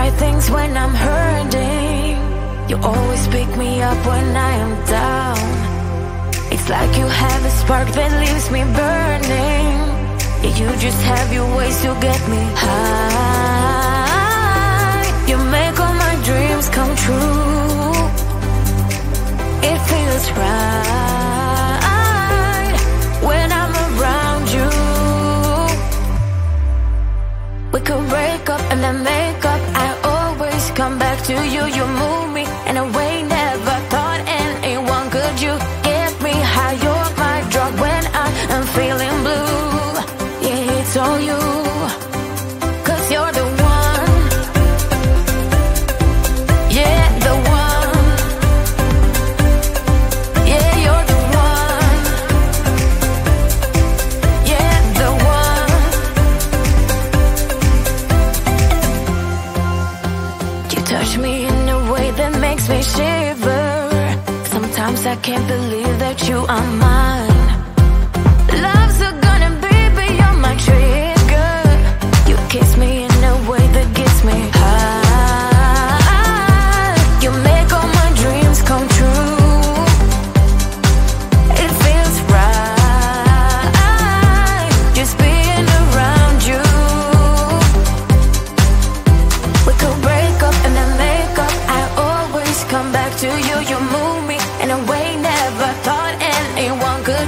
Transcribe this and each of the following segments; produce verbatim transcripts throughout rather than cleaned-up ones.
right things when I'm hurting. You always pick me up when I am down. It's like you have a spark that leaves me burning. Yeah, you just have your ways to get me high. You make all my dreams come true. It feels right when I'm around you. We could break up and then make up. I always come back to you. You move me in a way never thought anyone could. You get me high, you're my drug when I am feeling blue. Yeah, it's all you, 'cause you're the one. Yeah, the one. Yeah, you're the one. Yeah, the one. You touch me in a way that makes me shiver. Sometimes I can't believe that you are mine. Love's a gonna be beyond my trigger. You kiss me in a way that gets me high. You make all my dreams come true. It feels right just being around you. We could break up and then make up. I always come back to you. You move me in a way never thought anyone could.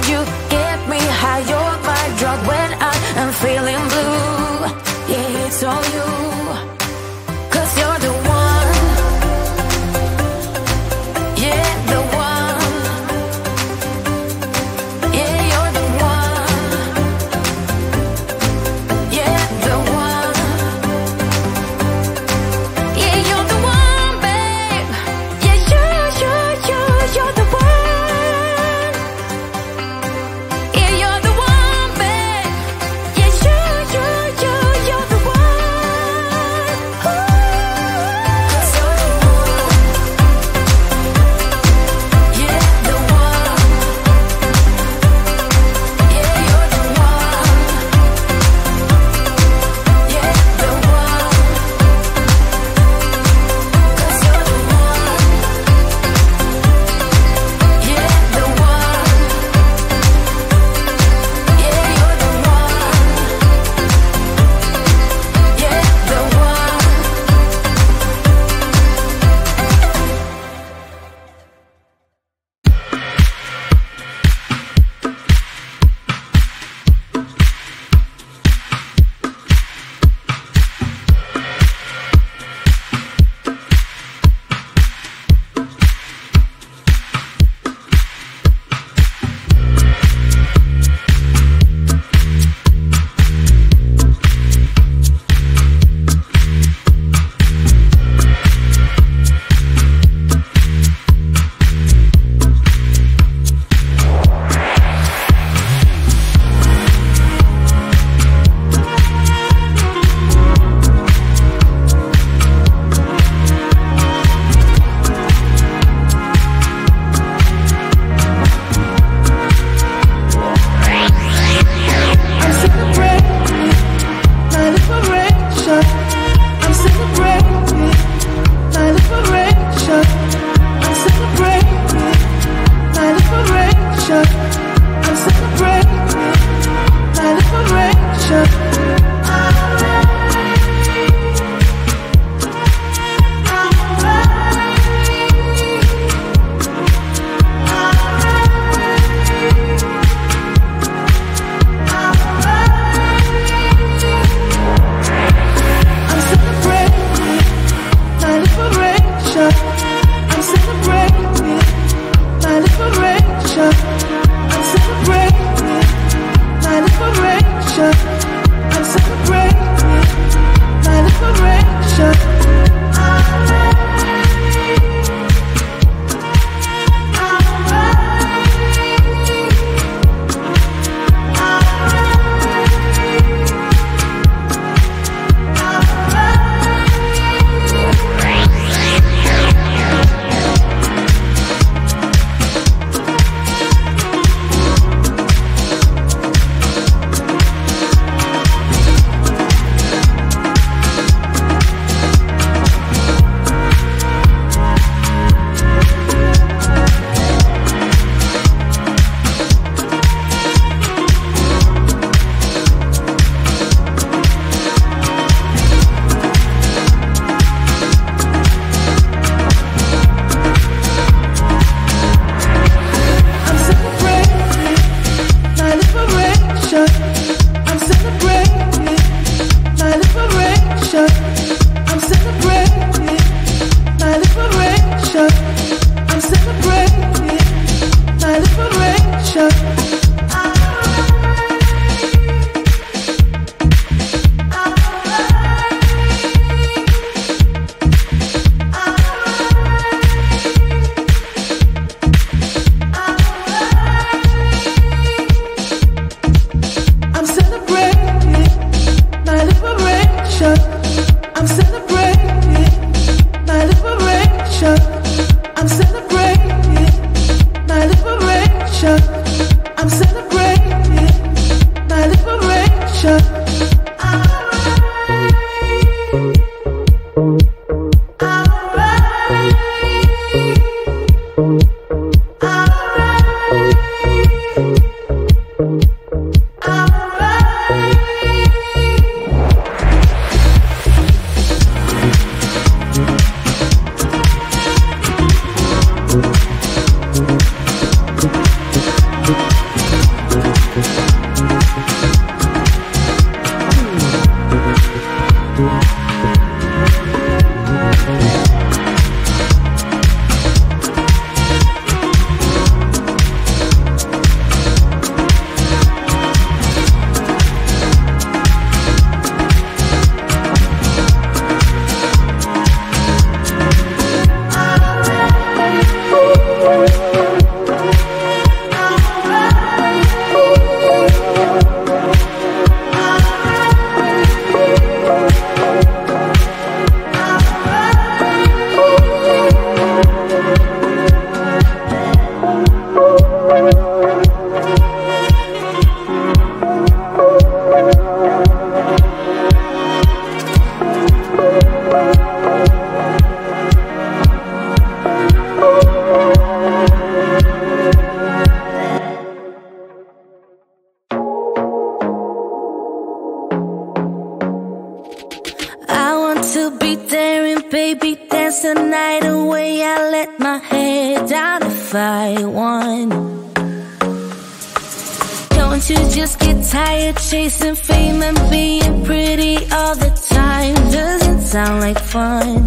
Chasing fame and being pretty all the time doesn't sound like fun.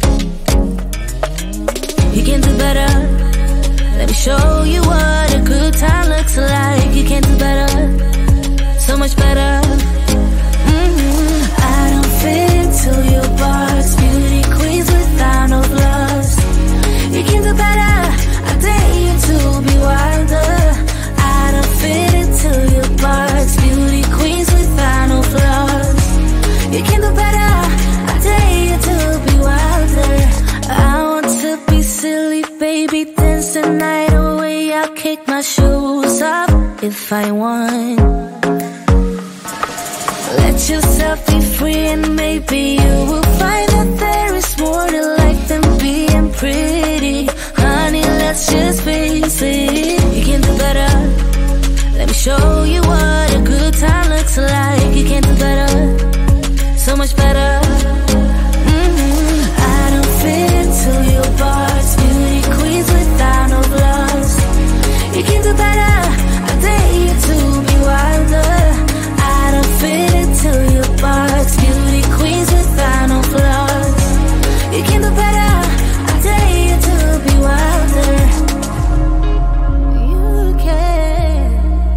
You can do better. Let me show you what a good time looks like. You can do better, so much better. Mm-hmm. I don't fit into your box. Beauty queens without no flaws. You can do better. I dare you to be wilder. I don't fit into your box. Beauty queens without no flaws. You can do better. I dare you to be wilder. I want to be silly, baby, dance the night away. I'll kick my shoes off if I want. Let yourself be free and maybe you will find that there is more to life than being pretty. Honey, let's just face it. You can do better. Let me show you what a good time looks like. You can do better, so much better. Mm-hmm. I don't fit into your box. Beauty queens without no flaws. You can do better. I dare you to be wilder. I don't fit into your box. Beauty queens without no flaws. You can do better. I dare you to be wilder. You can.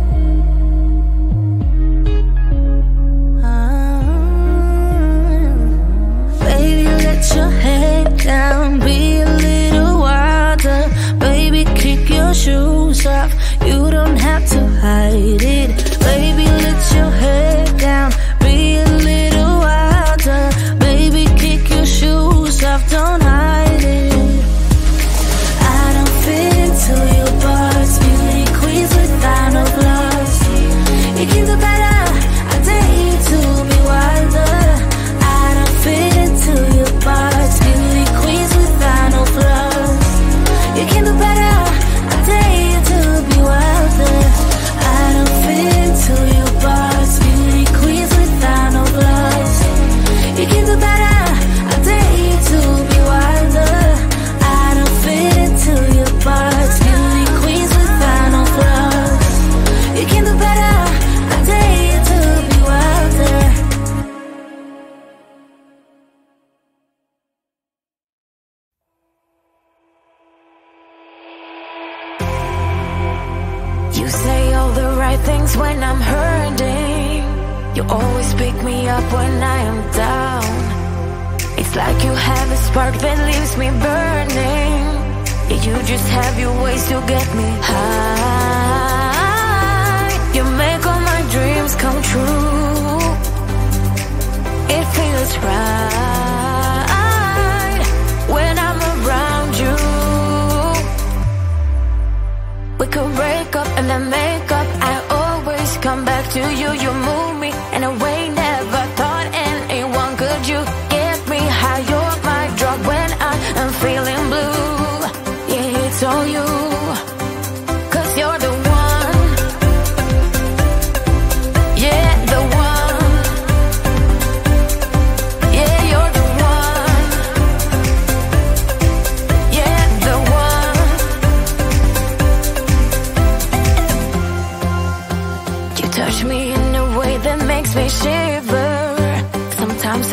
Your head down, be a little wilder. Baby, kick your shoes off. You don't have to hide it. Baby, let your head down, be a little wilder. Baby, kick your shoes off, don't hide it. I don't fit into your box. Beauty queens without no flaws. You can do better. I dare you to be wilder. I don't fit into your box. Beauty queens without no flaws. You can do better. I dare you to be wilder. I don't fit into your box. Beauty queens without no flaws. You can do better. I dare you to be wilder. I don't fit into your box. Beauty queens without no flaws. You can do better. I dare you to be wilder. You say all the right things when I'm hurting. You always pick me up when I am down. It's like you have a spark that leaves me burning. Yeah, you just have your ways to get me high. You make all my dreams come true. It feels right when I'm around you. We could break up and then make up. I always come back to you. You move me in a way never thought anyone could. You get me high. You're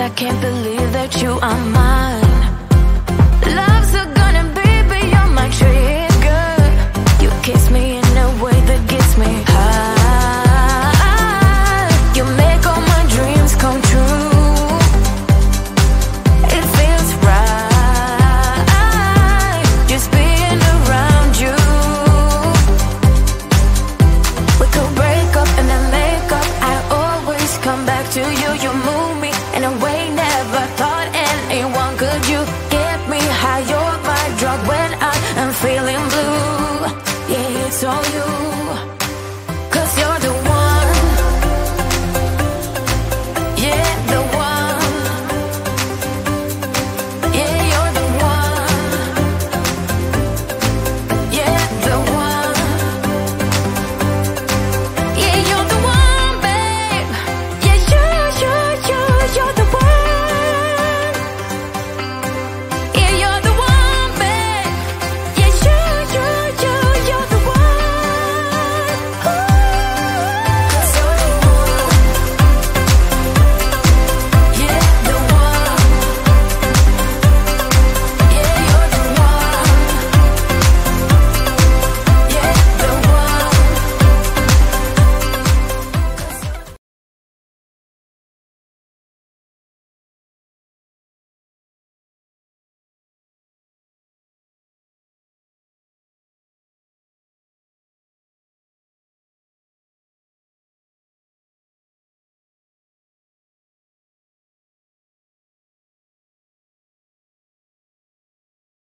I can't believe that you are mine.